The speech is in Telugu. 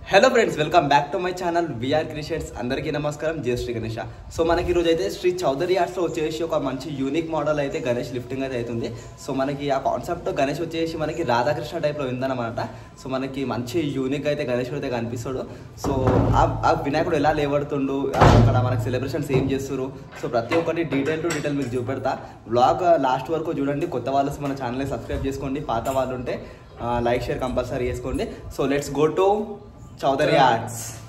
Hello friends, welcome back to my channel VR Creations. అందరికీ నమస్కారం. జై శ్రీ గణేష్. సో మనకి ఈరోజు అయితే శ్రీ చౌదరి ఆర్ట్స్లో వచ్చేసి ఒక మంచి యూనిక్ మోడల్ అయితే గణేష్ లిఫ్టింగ్ అయితే అవుతుంది. సో మనకి ఆ కాన్సెప్ట్ గణేష్ వచ్చేసి మనకి రాధాకృష్ణ టైప్లో ఉందన్నమాట. సో మనకి మంచి యూనిక్ అయితే గణేష్ అయితే కనిపిస్తాడు. సో ఆ వినాయకుడు ఎలా లేవడుతుండు, అక్కడ మనకి సెలబ్రేషన్స్ ఏం చేస్తారు, సో ప్రతి ఒక్కటి డీటెయిల్ టు డీటెయిల్ మీకు చూపెడతా. వ్లాగ్ లాస్ట్ వరకు చూడండి. కొత్త వాళ్ళు మన ఛానల్ని సబ్స్క్రైబ్ చేసుకోండి, పాత వాళ్ళు ఉంటే లైక్ షేర్ కంపల్సరీ చేసుకోండి. So let's go to Chaudhary Arts.